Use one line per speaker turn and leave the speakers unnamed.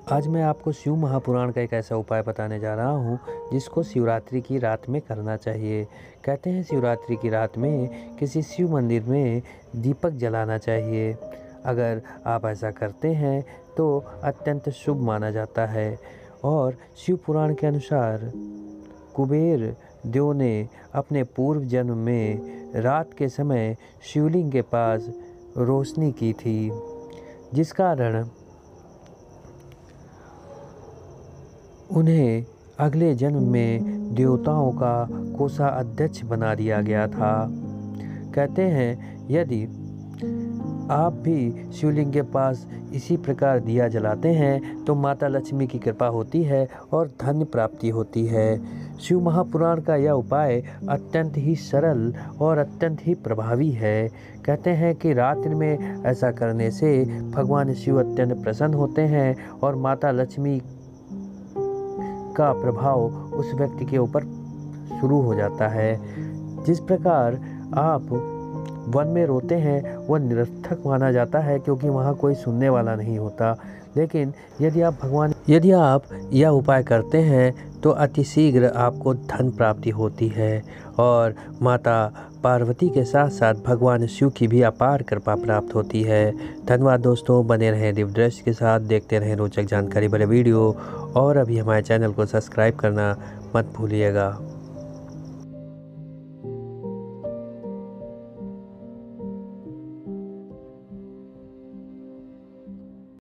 आज मैं आपको शिव महापुराण का एक ऐसा उपाय बताने जा रहा हूँ जिसको शिवरात्रि की रात में करना चाहिए। कहते हैं शिवरात्रि की रात में किसी शिव मंदिर में दीपक जलाना चाहिए। अगर आप ऐसा करते हैं तो अत्यंत शुभ माना जाता है। और शिव पुराण के अनुसार कुबेर देव ने अपने पूर्व जन्म में रात के समय शिवलिंग के पास रोशनी की थी, जिस कारण उन्हें अगले जन्म में देवताओं का कोषाध्यक्ष बना दिया गया था। कहते हैं यदि आप भी शिवलिंग के पास इसी प्रकार दिया जलाते हैं तो माता लक्ष्मी की कृपा होती है और धन प्राप्ति होती है। शिव महापुराण का यह उपाय अत्यंत ही सरल और अत्यंत ही प्रभावी है। कहते हैं कि रात्रि में ऐसा करने से भगवान शिव अत्यंत प्रसन्न होते हैं और माता लक्ष्मी का प्रभाव उस व्यक्ति के ऊपर शुरू हो जाता है। जिस प्रकार आप वन में रोते हैं वह निरर्थक माना जाता है क्योंकि वहाँ कोई सुनने वाला नहीं होता। लेकिन यदि आप यह उपाय करते हैं तो अति शीघ्र आपको धन प्राप्ति होती है और माता पार्वती के साथ साथ भगवान शिव की भी अपार कृपा प्राप्त होती है। धन्यवाद दोस्तों, बने रहें दिव्य दृश्य के साथ, देखते रहें रोचक जानकारी भरे वीडियो और अभी हमारे चैनल को सब्सक्राइब करना मत भूलिएगा।